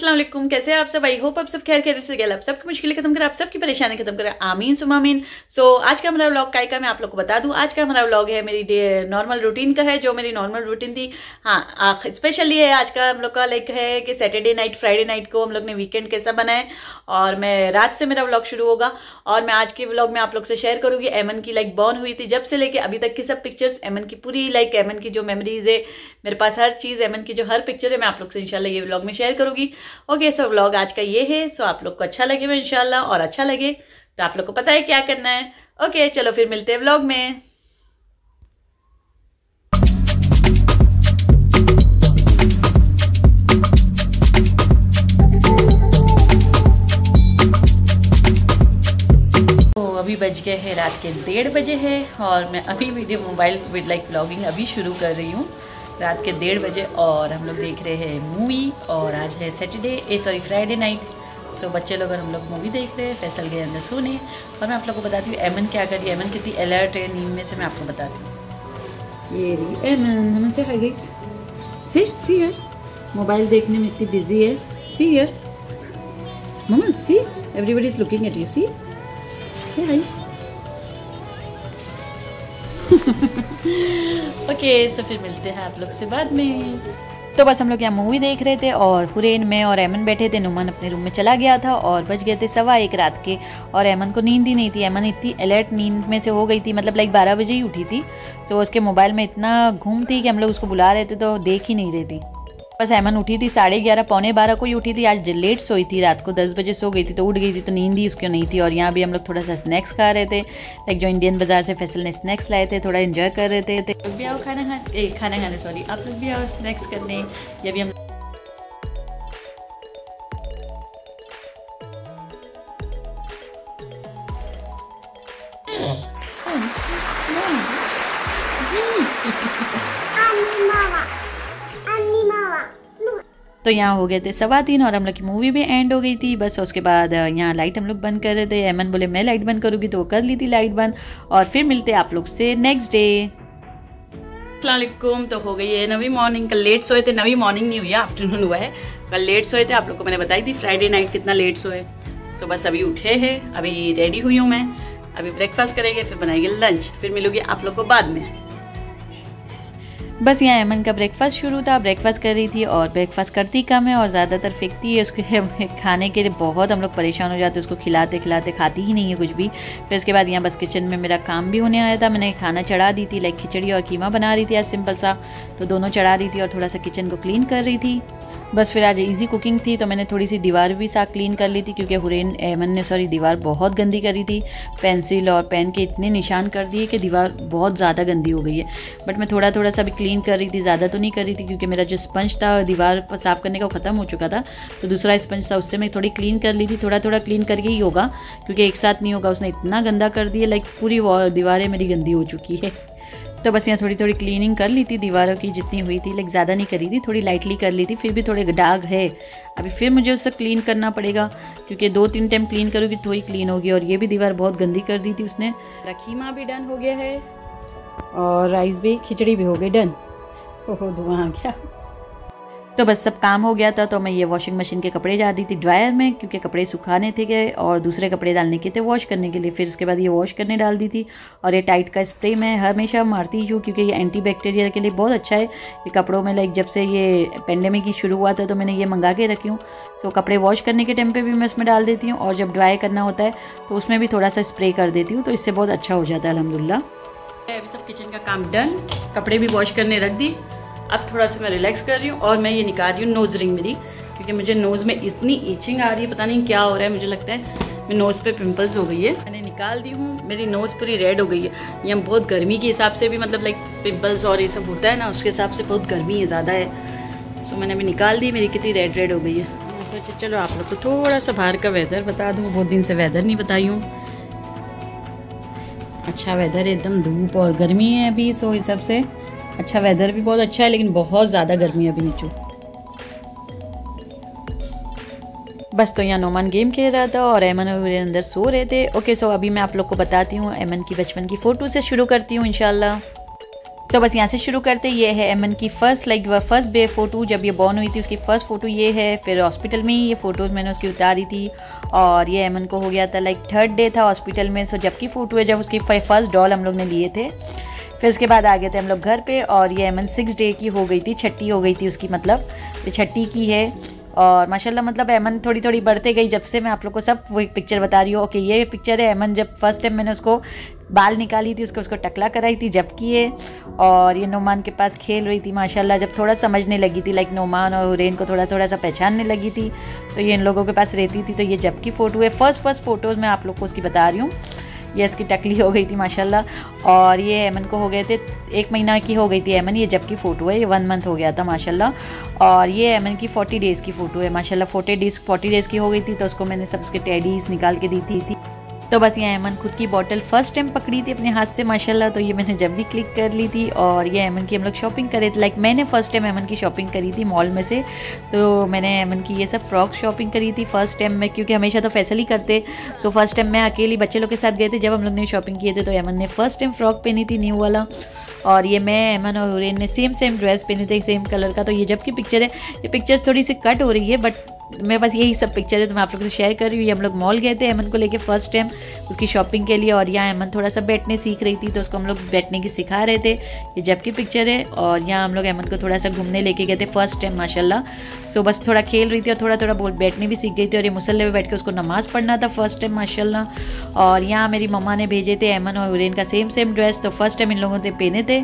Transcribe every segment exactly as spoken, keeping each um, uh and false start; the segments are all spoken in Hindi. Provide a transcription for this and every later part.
अस्सलाम वालेकुम, कैसे हैं आप सब। आई होप आप सब खैर खैरियत से गए, आप सबकी मुश्किलें खत्म करें, आप सबकी परेशानी खत्म करें, आमीन सुमा आमीन। सो आज का हमारा व्लॉग काय का मैं आप लोग को बता दूं। आज का हमारा व्लॉग है मेरी डे नॉर्मल रूटीन का है, जो मेरी नॉर्मल रूटीन थी। हाँ, स्पेशली है आज का हम लोग का लाइक है कि सैटरडे नाइट फ्राइडे नाइट को हम लोग ने वीकेंड कैसा बनाए, और मैं रात से मेरा व्लॉग शुरू होगा। और मैं आज के व्लॉग में आप लोग से शेयर करूंगी एमन की लाइक बॉर्न हुई थी जब से लेके अभी तक की सब पिक्चर्स, एमन की पूरी लाइक एमन की जो मेमोरीज है मेरे पास, हर चीज एमन की जो हर पिक्चर है मैं आप लोग से इंशाल्लाह ये व्लॉग में शेयर करूंगी। ओके, सो व्लॉग आज का ये है। सो आप लोग को अच्छा लगे मैं इंशाल्लाह, और अच्छा लगे तो आप लोग को पता है क्या करना है। ओके चलो फिर मिलते हैं व्लॉग में। तो अभी बज गए हैं रात के डेढ़ बजे है, और मैं अभी video mobile with like vlogging अभी शुरू कर रही हूँ रात के डेढ़ बजे। और हम लोग देख रहे हैं मूवी, और आज है Saturday uh sorry Friday night. So बच्चे लोग और हम लोग मूवी देख रहे हैं, फैसल गए अंदर सोने। और मैं आप लोग को बताती हूँ एमन क्या करी, एमन कितनी अलर्ट है नींद में से मैं आपको बताती हूँ। ये रही एमन, हम से हाय गाइस, सी सी यार मोबाइल देखने में इतनी बिजी है। सी यार mamma, see everybody is looking at you, see see hi. Okay so फिर मिलते हैं आप लोग से बाद में। तो बस हम लोग यहाँ मूवी देख रहे थे, और हुरैन में और एमन बैठे थे। नुमान अपने रूम में चला गया था, और बज गए थे सवा एक रात के, और एमन को नींद ही नहीं थी। एमन इतनी अलर्ट नींद में से हो गई थी, मतलब लाइक बारह बजे ही उठी थी। सो उसके मोबाइल में इतना घूम थी कि हम लोग उसको बुला रहे थे तो देख ही नहीं रही थी। बस एमन उठी थी साढ़े ग्यारह पौने बारह को ही उठी थी। आज लेट सोई थी, रात को दस बजे सो गई थी, तो उठ गई थी तो नींद ही उसकी नहीं थी। और यहाँ भी हम लोग थोड़ा सा स्नैक्स खा रहे थे, लाइक जो इंडियन बाजार से फैसल ने स्नैक्स लाए थे, थोड़ा एंजॉय कर रहे थे। आप लोग भी आओ खाना खाने, ए खाना खाने सॉरी आप लोग भी आओ स्नैक्स करने। ये भी हम तो यहाँ हो गए थे सवा तीन, और हम लोग की मूवी भी एंड हो गई थी। बस उसके बाद यहाँ लाइट हम लोग बंद कर रहे थे। एमन बोले मैं लाइट बंद करूँगी, तो वो कर ली थी लाइट बंद। और फिर मिलते आप लोग से नेक्स्ट डे। अस्सलाम वालेकुम। तो हो गई है नवी मॉर्निंग। कल लेट सोए थे, नवी मॉर्निंग नहीं हुई है, आफ्टरनून हुआ है। कल लेट सोए थे, आप लोग को मैंने बताई थी फ्राइडे नाइट कितना लेट सोए। सो बस अभी उठे हैं, अभी रेडी हुई हूँ मैं, अभी ब्रेकफास्ट करेंगे, फिर बनाएंगे लंच, फिर मिलूंगी आप लोग को बाद में। बस यहाँ एमन का ब्रेकफास्ट शुरू था, ब्रेकफास्ट कर रही थी, और ब्रेकफास्ट करती कम है और ज़्यादातर फेंकती है। उसके खाने के लिए बहुत हम लोग परेशान हो जाते हैं, उसको खिलाते खिलाते खाती ही नहीं है कुछ भी। फिर उसके बाद यहाँ बस किचन में मेरा काम भी होने आया था। मैंने खाना चढ़ा दी थी, लाइक खिचड़ी और कीमा बना रही थी आज सिंपल सा, तो दोनों चढ़ा रही थी और थोड़ा सा किचन को क्लीन कर रही थी। बस फिर आज इजी कुकिंग थी, तो मैंने थोड़ी सी दीवार भी साफ क्लीन कर ली थी, क्योंकि हुरैन एमन ने सॉरी दीवार बहुत गंदी करी थी। पेंसिल और पेन के इतने निशान कर दिए कि दीवार बहुत ज़्यादा गंदी हो गई है। बट मैं थोड़ा थोड़ा सा भी क्लीन कर रही थी, ज़्यादा तो नहीं कर रही थी, क्योंकि मेरा जो स्पंज था दीवार पर साफ़ करने का वो ख़त्म हो चुका था। तो दूसरा स्पंज था, उससे मैं थोड़ी क्लीन कर ली थी। थोड़ा थोड़ा क्लीन करके ही होगा, क्योंकि एक साथ नहीं होगा। उसने इतना गंदा कर दिया, लाइक पूरी दीवारें मेरी गंदी हो चुकी है। तो बस यहाँ थोड़ी थोड़ी क्लीनिंग कर ली थी दीवारों की, जितनी हुई थी, लाइक ज़्यादा नहीं करी थी, थोड़ी लाइटली कर ली थी। फिर भी थोड़े दाग है, अभी फिर मुझे उससे क्लीन करना पड़ेगा, क्योंकि दो तीन टाइम क्लीन करूँगी तो ही क्लीन होगी। और ये भी दीवार बहुत गंदी कर दी थी उसने। कीमा भी डन हो गया है, और राइस भी, खिचड़ी भी हो गई डन। ओहो धुआं आ गया। तो बस सब काम हो गया था, तो मैं ये वॉशिंग मशीन के कपड़े डाल दी थी ड्रायर में, क्योंकि कपड़े सुखाने थे गए और दूसरे कपड़े डालने के थे वॉश करने के लिए। फिर उसके बाद ये वॉश करने डाल दी थी। और ये टाइट का स्प्रे मैं हमेशा मारती हूँ, क्योंकि ये एंटी बैक्टीरिया के लिए बहुत अच्छा है। ये कपड़ों में लाइक जब से ये पेंडेमिक की शुरू हुआ था तो मैंने ये मंगा के रखी हूँ। सो कपड़े वॉश करने के टाइम पर भी मैं उसमें डाल देती हूँ, और जब ड्राई करना होता है तो उसमें भी थोड़ा सा स्प्रे कर देती हूँ, तो इससे बहुत अच्छा हो जाता है अल्हम्दुलिल्लाह। अभी सब किचन का काम डन, कपड़े भी वॉश करने रख दी। अब थोड़ा सा मैं रिलैक्स कर रही हूँ, और मैं ये निकाल रही हूँ नोज़ रिंग मेरी, क्योंकि मुझे नोज़ में इतनी ईचिंग आ रही है, पता नहीं क्या हो रहा है। मुझे लगता है मेरी नोज़ पे पिंपल्स हो गई है। मैंने निकाल दी हूँ, मेरी नोज़ पूरी रेड हो गई है। यहाँ बहुत गर्मी के हिसाब से भी, मतलब लाइक पिंपल्स और ये सब होता है ना, उसके हिसाब से बहुत गर्मी है, ज़्यादा है। सो मैंने अभी निकाल दी, मेरी कितनी रेड रेड हो गई है। मैं सोचा चलो आप लोग को थोड़ा सा बाहर का वेदर बता दूँ, बहुत दिन से वेदर नहीं बताई हूँ। अच्छा वेदर है, एकदम धूप और गर्मी है अभी, सो इस सब से अच्छा वेदर भी बहुत अच्छा है, लेकिन बहुत ज़्यादा गर्मी है अभी नीचे। बस तो यहाँ नोमान गेम खेल रहा था, और एमन और मेरे अंदर सो रहे थे। ओके सो अभी मैं आप लोग को बताती हूँ एमन की बचपन की फ़ोटो से शुरू करती हूँ इंशाल्लाह। तो बस यहाँ से शुरू करते, ये है एमन की first like first day photo, जब ये बॉर्न हुई थी उसकी फ़र्स्ट फ़ोटो ये है। फिर हॉस्पिटल में ही ये फ़ोटोज़ मैंने उसकी उतारी थी, और ये एमन को हो गया था लाइक थर्ड डे था हॉस्पिटल में। सो जब की फ़ोटो है जब उसकी फर्स्ट डॉल हम लोग ने लिए थे। फिर उसके बाद आ गए थे हम लोग घर पे, और ये एमन सिक्स डे की हो गई थी, छठी हो गई थी उसकी, मतलब ये छठी की है। और माशाल्लाह मतलब एमन थोड़ी थोड़ी बढ़ते गई, जब से मैं आप लोग को सब वो एक पिक्चर बता रही हूँ। ओके, ये पिक्चर है एमन जब फर्स्ट टाइम मैंने उसको बाल निकाली थी, उसको उसको टकला कराई थी जब की है। और ये नोमान के पास खेल रही थी माशाल्लाह, जब थोड़ा समझने लगी थी, लाइक नोमान और हुरैन को थोड़ा थोड़ा सा पहचानने लगी थी, तो ये इन लोगों के पास रहती थी। तो ये जब की फ़ोटो है, फर्स्ट फर्स्ट फ़ोटोज़ मैं आप लोग को उसकी बता रही हूँ। ये इसकी टकली हो गई थी माशाल्लाह, और ये एमन को हो गए थे एक महीना की हो गई थी एमन। ये जब की फ़ोटो है, ये वन मंथ हो गया था माशाल्लाह। और ये एमन की फोर्टी डेज़ की फ़ोटो है माशाल्लाह, फोर्टी डेज़ फोर्टी डेज़ की हो गई थी, तो उसको मैंने सब उसके टेडीज़ निकाल के दी थी, थी। तो बस ये एमन खुद की बॉटल फर्स्ट टाइम पकड़ी थी अपने हाथ से माशाल्लाह, तो ये मैंने जब भी क्लिक कर ली थी। और ये एमन की हम लोग शॉपिंग करे थे, लाइक मैंने फ़र्स्ट टाइम एमन की शॉपिंग करी थी मॉल में से। तो मैंने एमन की ये सब फ्रॉक शॉपिंग करी थी फ़र्स्ट टाइम में, क्योंकि हमेशा तो फैसल ही करते। सो फर्स्ट टाइम मैं अकेली बच्चे लोग के साथ गए थे जब हम लोग ने शॉपिंग किए थे, तो एमन ने फ़र्स्ट टाइम फ्रॉक पहनी थी न्यू वाला। और ये मैं एमन और हुरैन ने सेम सेम ड्रेस पहनी थी, सेम कलर का। तो ये जब की पिक्चर है, ये पिक्चर थोड़ी सी कट हो रही है, बट मेरे पास यही सब पिक्चर है तो मैं आप लोगों से शेयर कर रही हूँ। ये हम लोग मॉल गए थे एमन को लेके फर्स्ट टाइम उसकी शॉपिंग के लिए, और यहाँ एमन थोड़ा सा बैठने सीख रही थी, तो उसको हम लोग बैठने की सिखा रहे थे। ये जब की पिक्चर है, और यहाँ हम लोग एमन को थोड़ा सा घूमने लेके गए थे फर्स्ट टाइम माशाल्लाह। सो बस थोड़ा खेल रही थी और थोड़ा थोड़ा बोल बैठने भी सीख गई थी, और ये मुसल्ले पे बैठ के उसको नमाज़ पढ़ना था फर्स्ट टाइम माशाल्लाह। और यहाँ मेरी मम्मा ने भेजे थे एमन और हुरैन का सेम सेम ड्रेस, तो फर्स्ट टाइम इन लोगों ने पहने थे।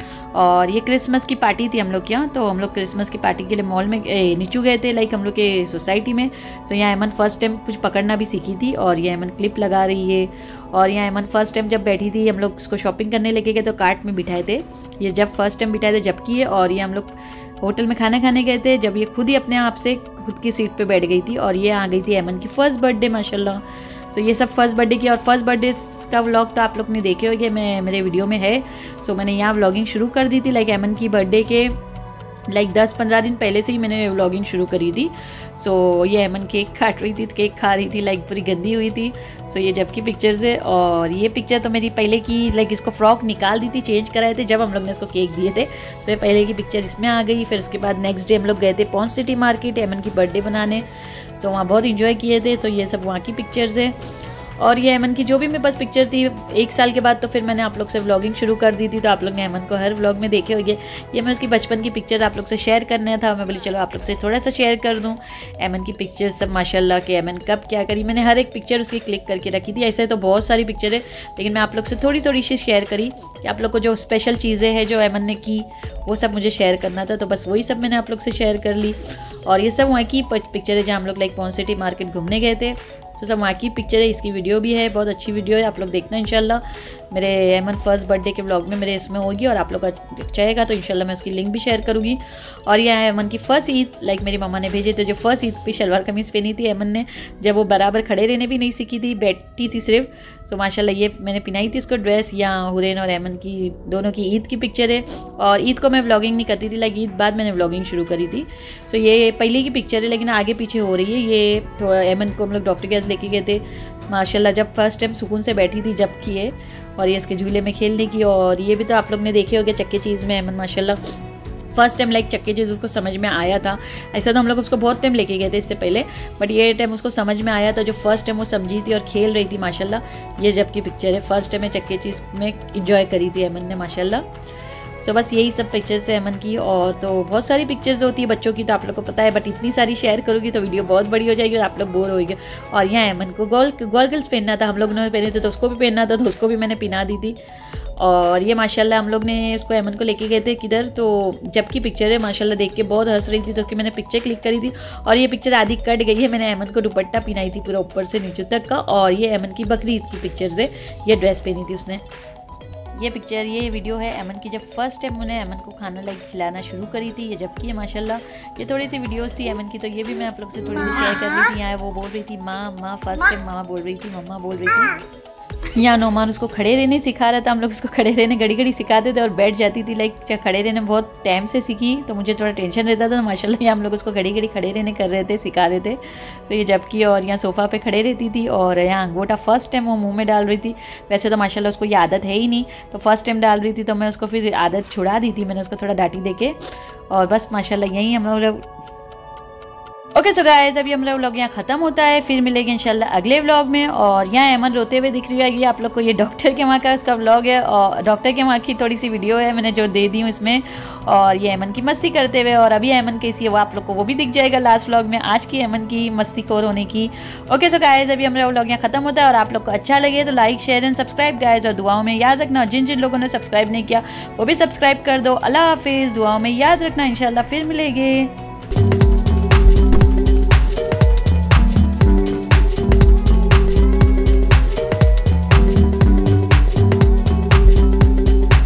और ये क्रिसमस की पार्टी थी हम लोग के यहाँ, तो हम लोग क्रिसमस की पार्टी के लिए मॉल में नीचू गए थे, लाइक हम लोग के सोसाइटी में। तो यहाँ एमन फर्स्ट टाइम कुछ पकड़ना भी सीखी थी, और ये एमन क्लिप लगा रही है। और यहाँ एमन फर्स्ट टाइम जब बैठी थी, हम लोग उसको शॉपिंग करने लेके गए तो कार्ट में बिठाए थे, ये जब फर्स्ट टाइम बिठाए थे जब की है। और ये हम लोग होटल में खाना खाने गए थे, जब ये खुद ही अपने आप से खुद की सीट पर बैठ गई थी। और ये आ गई थी एमन की फर्स्ट बर्थडे माशाल्लाह। तो ये सब फर्स्ट बर्थडे की, और फर्स्ट बर्थडे का व्लॉग तो आप लोग ने देखे होंगे, मैं मेरे वीडियो में है। सो मैंने यहाँ व्लॉगिंग शुरू कर दी थी, लाइक एमन की बर्थडे के लाइक दस पंद्रह दिन पहले से ही मैंने व्लॉगिंग शुरू करी थी। सो ये एमन केक काट रही थी, केक खा रही थी, लाइक पूरी गंदी हुई थी। सो ये जब की पिक्चर्स है, और ये पिक्चर तो मेरी पहले की, लाइक इसको फ्रॉक निकाल दी थी, चेंज कराए थे जब हम लोग ने इसको केक दिए थे। सो ये पहले की पिक्चर इसमें आ गई। फिर उसके बाद नेक्स्ट डे हम लोग गए थे पॉन्स सिटी मार्केट एमन की बर्थडे बनाने, तो वहाँ बहुत इंजॉय किए थे। सो ये सब वहाँ की पिक्चर्स है। और ये एमन की जो भी मेरे पास पिक्चर थी एक साल के बाद, तो फिर मैंने आप लोग से व्लॉगिंग शुरू कर दी थी, तो आप लोग ने एमन को हर व्लॉग में देखे होंगे। ये मैं उसकी बचपन की पिक्चर्स आप लोग से शेयर करना था, मैं बोली चलो आप लोग से थोड़ा सा शेयर कर दूं एमन की पिक्चर्स सब माशाल्लाह कि एमन कब क्या करी। मैंने हर एक पिक्चर उसकी क्लिक करके रखी थी, ऐसे तो बहुत सारी पिक्चर है, लेकिन मैं आप लोग से थोड़ी थोड़ी सी शेयर करी कि आप लोग को जो स्पेशल चीज़ें हैं जो एमन ने की वो सब मुझे शेयर करना था, तो बस वही सब मैंने आप लोग से शेयर कर ली। और ये सब वहाँ की पिक्चर है जहाँ हम लोग लाइक पॉन्स सिटी मार्केट घूमने गए थे। तो सब वहाँ की पिक्चर है, इसकी वीडियो भी है, बहुत अच्छी वीडियो है, आप लोग देखना इंशाल्लाह। मेरे एमन फर्स्ट बर्थडे के व्लॉग में मेरे इसमें होगी, और आप लोग का चाहेगा तो इंशाल्लाह मैं उसकी लिंक भी शेयर करूँगी। और ये एमन की फ़र्स्ट ईद, लाइक मेरी मम्मा ने भेजे थे, जो फर्स्ट ईद पे शलवार कमीज़ पहनी थी एमन ने, जब वो बराबर खड़े रहने भी नहीं सीखी थी, बैठी थी सिर्फ। सो माशाल्लाह ये मैंने पहनाई थी उसको ड्रेस। यहाँ हुरैन और एमन की दोनों की ईद की पिक्चर है, और ईद को मैं व्लॉगिंग नहीं करती थी, लाइक ईद बाद मैंने व्लॉगिंग शुरू करी थी। सो ये पहले की पिक्चर है, लेकिन आगे पीछे हो रही है। ये थोड़ा एमन को हम लोग डॉक्टर के पास लेके गए थे माशाल्लाह, जब फर्स्ट टाइम सुकून से बैठी थी जब की है, और ये इसके झूले में खेलने की। और ये भी तो आप लोग ने देखे होंगे चक्के चीज़ में एमन माशाल्लाह फर्स्ट टाइम लाइक चक्के चीज़ उसको समझ में आया था। ऐसा तो हम लोग उसको बहुत टाइम लेके गए थे इससे पहले, बट ये टाइम उसको समझ में आया था, जो फर्स्ट टाइम वो समझी थी और खेल रही थी माशाल्लाह। ये जब की पिक्चर है, फर्स्ट टाइम मैं चक्के चीज़ में इंजॉय करी थी एमन ने माशाल्लाह। सो बस यही सब पिक्चर्स है एमन की। और तो बहुत सारी पिक्चर्स होती है बच्चों की, तो आप लोग को पता है, बट इतनी सारी शेयर करूँगी तो वीडियो बहुत बड़ी हो जाएगी और आप लोग बोर होंगे। और यहाँ एमन को गोल गोगल्स पहनना था, हम लोग ने पहने थे तो उसको भी पहनना था, तो उसको भी मैंने पहना दी थी। और ये माशाल्लाह हम लोग ने इसको एमन को लेके गए थे किधर, तो जब की पिक्चर है माशाल्लाह, देख के बहुत हंस रही थी, तो उसकी मैंने पिक्चर क्लिक करी थी। और ये पिक्चर आधी कट गई है, मैंने एमन को दुपट्टा पहनाई थी पूरा ऊपर से नीचे तक का। और ये एमन की बकरी ईद की पिक्चर्स है, ये ड्रेस पहनी थी उसने। ये पिक्चर, ये वीडियो है एमन की जब फर्स्ट टाइम मैंने एमन को खाना लाइक खिलाना शुरू करी थी, ये जब की है माशाल्लाह। ये थोड़ी सी वीडियोस थी एमन की, तो ये भी मैं आप लोग से थोड़ी सी शेयर कर रही थी। यहाँ वो बोल रही थी माँ माँ, फर्स्ट टाइम माँ बोल रही थी, मम्मा बोल रही थी। यहाँ नोमान उसको खड़े रहने सिखा रहा था, हम लोग उसको खड़े रहने घड़ी घड़ी सिखाते थे और बैठ जाती थी। लाइक खड़े रहने बहुत टाइम से सीखी तो मुझे थोड़ा टेंशन रहता था, तो माशाल्लाह यहाँ हम लोग उसको घड़ी घड़ी खड़े रहने कर रहे थे, सिखा रहे थे। तो ये जबकि और यहाँ सोफ़ा पे खड़े रहती थी और यहाँ अंगूठा फर्स्ट टाइम वो मुँह में डाल रही थी। वैसे तो माशाल्लाह उसको ये आदत है ही नहीं, तो फर्स्ट टाइम डाल रही थी तो मैं उसको फिर आदत छुड़ा दी थी, मैंने उसको थोड़ा डांटी दे के। और बस माशाल्लाह यही हम लोग। ओके सो गाइस, अभी हमारा व्लॉग यहाँ खत्म होता है, फिर मिलेंगे इंशाल्लाह अगले व्लॉग में। और यहाँ एमन रोते हुए दिख रही है, ये आप लोग को ये डॉक्टर के वहाँ का उसका व्लॉग है और डॉक्टर के वहाँ की थोड़ी सी वीडियो है मैंने जो दे दी हूँ इसमें। और ये एमन की मस्ती करते हुए, और अभी एमन कैसी है वो आप लोग को वो भी दिख जाएगा लास्ट व्लॉग में, आज की एमन की मस्ती खोर होने की। ओके सो गाइस, अभी हमारा व्लॉग यहाँ खत्म होता है और आप लोग को अच्छा लगे तो like share and subscribe guys, और दुआओं में याद रखना जिन जिन लोगों ने सब्सक्राइब नहीं किया वो भी सब्सक्राइब कर दो। अल्लाह हाफिज़, दुआओं में याद रखना, इंशाल्लाह फिर मिलेंगे।